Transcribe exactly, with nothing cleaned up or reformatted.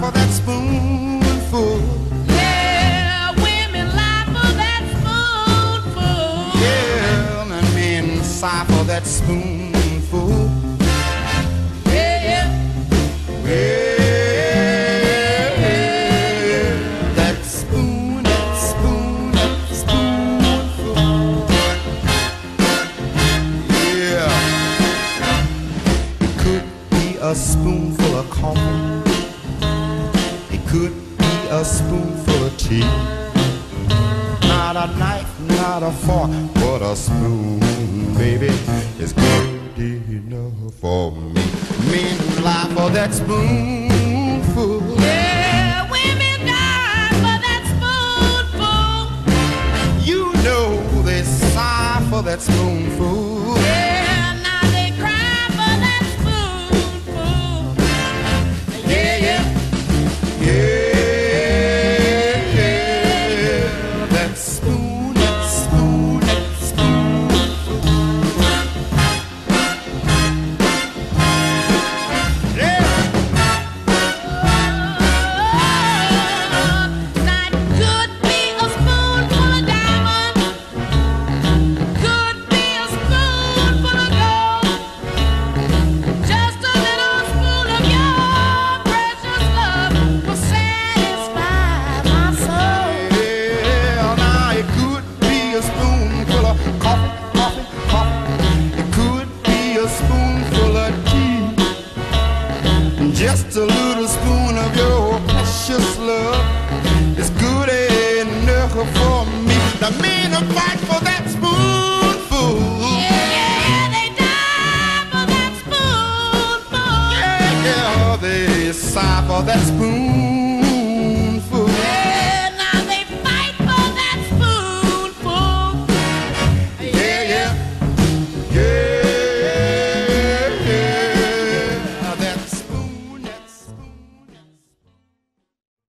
for that spoonful. Yeah, women lie for that spoonful. Yeah, and men sigh for that spoonful. Yeah, yeah. Yeah, that spoon, that spoon, that spoonful. Yeah, it could be a spoonful of coffee. It could be a spoonful of tea. Not a knife, not a fork, but a spoon, baby, is good enough for me. Men lie for that spoonful. Yeah, women die for that spoonful. You know they sigh for that spoonful. Yeah, now they cry for that spoonful. Yeah, yeah. Yeah, yeah, that spoon, that spoon, that spoonful. Yeah. That could be a spoonful of diamonds. Could be a spoonful of gold. Just a little spoon of your precious love will satisfy my soul. Yeah, now it could be a spoonful of coffee, coffee, coffee. It could be a spoonful of tea. Just a little spoon of your precious love is good enough for me. The men are fight for